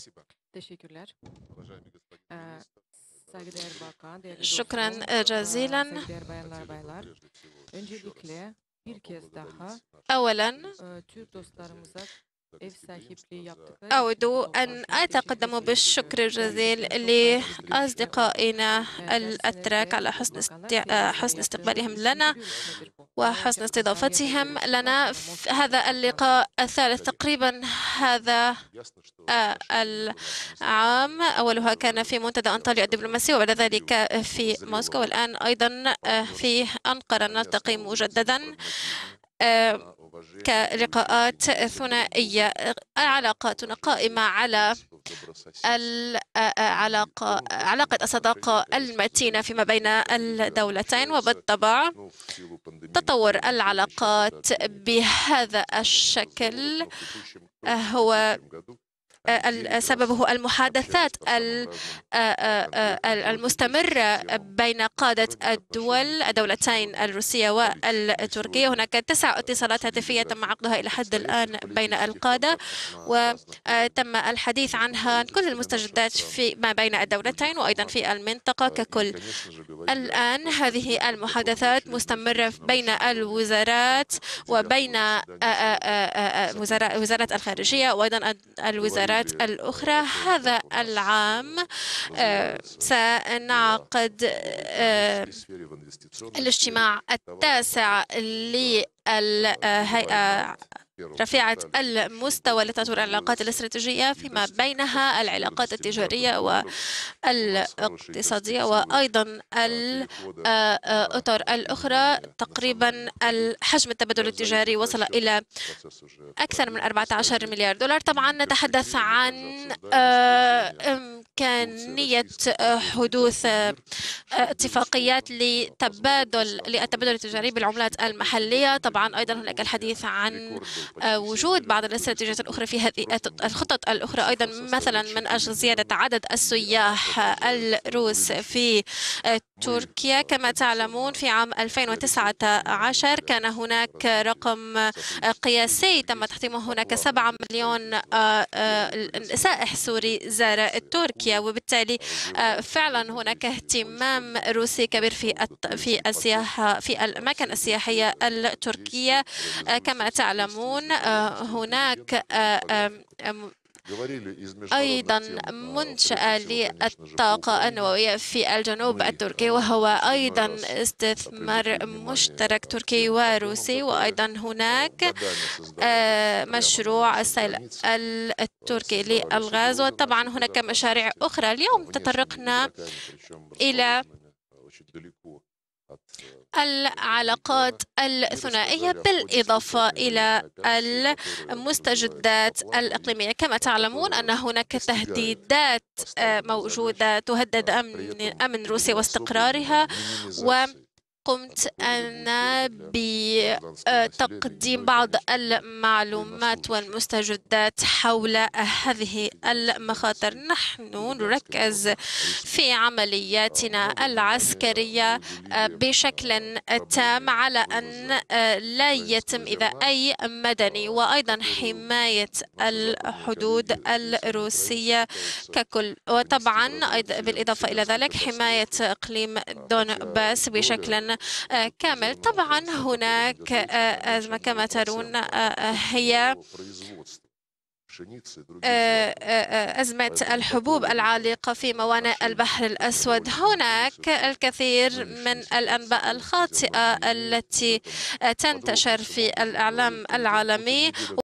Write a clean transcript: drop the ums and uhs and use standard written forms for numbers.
Teşekkürler. Saygıdeğer Bakan, değerli شكرا dostlar, جزيلا. saygıdeğer bayanlar, baylar. Öncelikle bir kez daha أولا Türk dostlarımıza ev sahipliği yaptıkları أود için bu أن toplantıya أتقدم teşekkür بالشكر ediyorum. الجزيل Gerçekten çok faydası لأصدقائنا görüşler oldu. الأتراك على حسن استقبالهم لنا nedir bu? Daha önce وحسن استضافتهم Almanya'da لنا görüştük. في هذا اللقاء الثالث تقريبا هذا العام. أولها كان في منتدى أنطاليا الدبلوماسي وبعد ذلك في موسكو، والآن أيضا في أنقرة نلتقي مجددا كلقاءات ثنائية. علاقاتنا قائمة على علاقة الصداقة المتينة فيما بين الدولتين، وبالطبع تطور العلاقات بهذا الشكل هو سببه المحادثات المستمرة بين قادة الدولتين الروسية والتركية. هناك 9 اتصالات هاتفية تم عقدها إلى حد الآن بين القادة، وتم الحديث عنها كل المستجدات فيما بين الدولتين وأيضا في المنطقة ككل. الآن هذه المحادثات مستمرة بين الوزارات وبين وزارات الخارجية وأيضا الوزارات الأخرى. هذا العام سنعقد الاجتماع التاسع للهيئة رفيعة المستوى لتطوير العلاقات الاستراتيجية فيما بينها العلاقات التجارية والاقتصادية وأيضا الأطر الأخرى. تقريبا حجم التبادل التجاري وصل إلى أكثر من 14 مليار دولار. طبعا نتحدث عن إمكانية حدوث اتفاقيات للتبادل التجاري بالعملات المحلية. طبعا أيضا هناك الحديث عن وجود بعض الاستراتيجيات الأخرى في هذه الخطط الأخرى، أيضا مثلا من أجل زيادة عدد السياح الروس في تركيا. كما تعلمون في عام 2019 كان هناك رقم قياسي تم تحطيمه، هناك 7 مليون سائح سوري زار تركيا، وبالتالي فعلا هناك اهتمام روسي كبير في السياحة في الأماكن السياحية التركية. كما تعلمون هناك أيضا منشأة للطاقة النووية في الجنوب التركي، وهو أيضا استثمار مشترك تركي وروسي. وأيضا هناك مشروع السيل التركي للغاز، وطبعا هناك مشاريع أخرى. اليوم تطرقنا إلى العلاقات الثنائية بالإضافة إلى المستجدات الإقليمية. كما تعلمون أن هناك تهديدات موجودة تهدد أمن روسيا واستقرارها، قمت أنا بتقديم بعض المعلومات والمستجدات حول هذه المخاطر. نحن نركز في عملياتنا العسكرية بشكل تام على أن لا يتم إيذاء أي مدني، وأيضا حماية الحدود الروسية ككل، وطبعا بالإضافة إلى ذلك حماية إقليم دونباس بشكل كامل. طبعا هناك أزمة كما ترون هي أزمة الحبوب العالقة في موانئ البحر الأسود. هناك الكثير من الأنباء الخاطئة التي تنتشر في الإعلام العالمي